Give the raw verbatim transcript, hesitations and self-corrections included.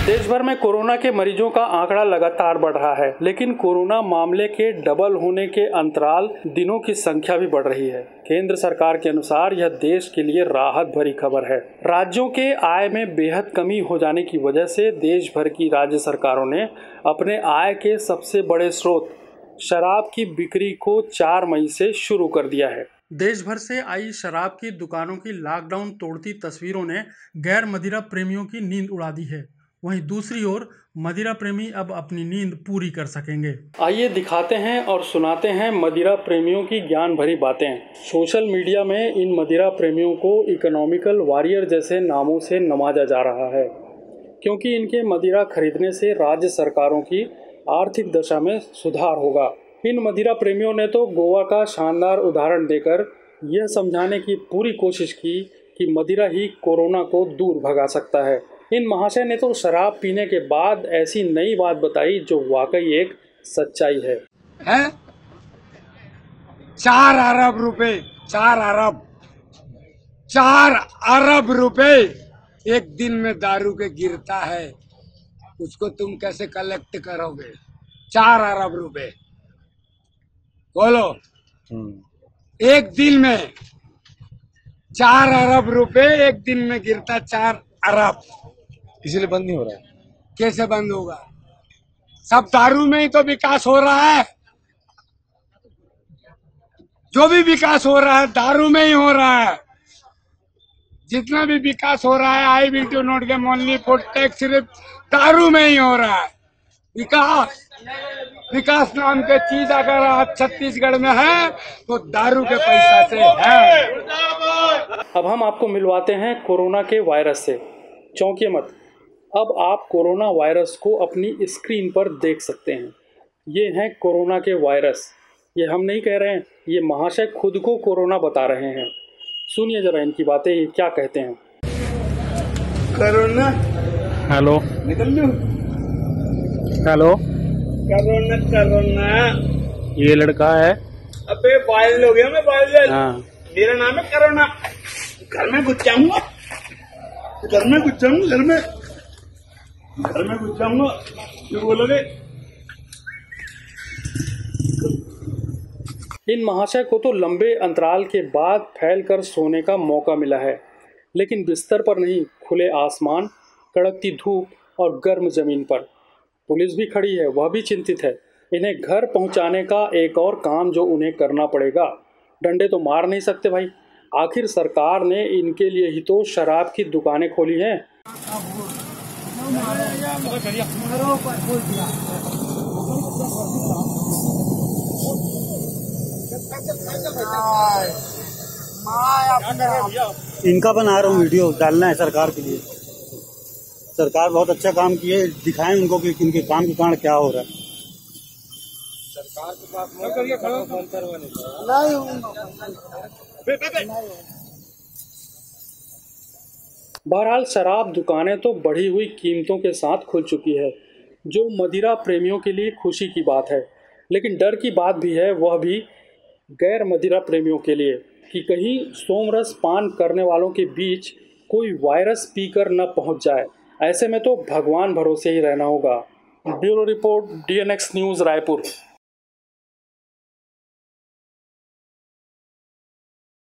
देश भर में कोरोना के मरीजों का आंकड़ा लगातार बढ़ रहा है, लेकिन कोरोना मामले के डबल होने के अंतराल दिनों की संख्या भी बढ़ रही है। केंद्र सरकार के अनुसार यह देश के लिए राहत भरी खबर है। राज्यों के आय में बेहद कमी हो जाने की वजह से देश भर की राज्य सरकारों ने अपने आय के सबसे बड़े स्रोत शराब की बिक्री को चार मई से शुरू कर दिया है। देश भर से आई शराब की दुकानों की लॉकडाउन तोड़ती तस्वीरों ने गैर मदिरा प्रेमियों की नींद उड़ा दी है। वहीं दूसरी ओर मदिरा प्रेमी अब अपनी नींद पूरी कर सकेंगे। आइए दिखाते हैं और सुनाते हैं मदिरा प्रेमियों की ज्ञान भरी बातें। सोशल मीडिया में इन मदिरा प्रेमियों को इकोनॉमिकल वॉरियर जैसे नामों से नवाजा जा रहा है, क्योंकि इनके मदिरा खरीदने से राज्य सरकारों की आर्थिक दशा में सुधार होगा। इन मदिरा प्रेमियों ने तो गोवा का शानदार उदाहरण देकर यह समझाने की पूरी कोशिश की कि मदिरा ही कोरोना को दूर भगा सकता है। इन महाशय ने तो शराब पीने के बाद ऐसी नई बात बताई जो वाकई एक सच्चाई है। है? चार अरब रुपए, चार अरब, चार अरब रुपए एक दिन में दारू के गिरता है। उसको तुम कैसे कलेक्ट करोगे? चार अरब रुपए बोलो। एक दिन में चार अरब रुपए एक दिन में गिरता, चार अरब। इसीलिए बंद नहीं हो रहा है। कैसे बंद होगा? सब दारू में ही तो विकास हो रहा है। जो भी विकास हो रहा है दारू में ही हो रहा है। जितना भी विकास हो रहा है I will do not get only for tax, सिर्फ दारू में ही हो रहा है विकास। विकास नाम के चीज अगर आप छत्तीसगढ़ में है तो दारू के पैसा से है। अब हम आपको मिलवाते हैं कोरोना के वायरस से। चौंकिए मत, अब आप कोरोना वायरस को अपनी स्क्रीन पर देख सकते हैं। ये हैं कोरोना के वायरस। ये हम नहीं कह रहे हैं, ये महाशय खुद को कोरोना बता रहे हैं। सुनिए जरा इनकी बातें, ये क्या कहते हैं। कोरोना हेलो निकल लो। हेलो कोरोना कोरोना ये लड़का है। अबे वायरल हो गया मैं, वायरल। हाँ मेरा नाम है कोरोना। घर में घुस जाऊंगा, घर में घुस जाऊंगा, घर में घर में घुस जाऊंगा। क्यों बोलोगे? इन महाशय को तो लंबे अंतराल के बाद फैलकर सोने का मौका मिला है, लेकिन बिस्तर पर नहीं, खुले आसमान, कड़कती धूप और गर्म जमीन पर। पुलिस भी खड़ी है, वह भी चिंतित है। इन्हें घर पहुंचाने का एक और काम जो उन्हें करना पड़ेगा। डंडे तो मार नहीं सकते भाई, आखिर सरकार ने इनके लिए ही तो शराब की दुकानें खोली हैं। इनका बना रहा हूँ वीडियो, डालना है सरकार के लिए। सरकार बहुत अच्छा काम की है, दिखाएं उनको कि इनके काम के कारण क्या हो रहा है। सरकार के पास बहरहाल शराब दुकानें तो बढ़ी हुई कीमतों के साथ खुल चुकी है, जो मदिरा प्रेमियों के लिए खुशी की बात है। लेकिन डर की बात भी है, वह भी गैर मदिरा प्रेमियों के लिए, कि कहीं सोमरस पान करने वालों के बीच कोई वायरस पीकर न पहुंच जाए। ऐसे में तो भगवान भरोसे ही रहना होगा। Bureau report, D N X news, Raipur.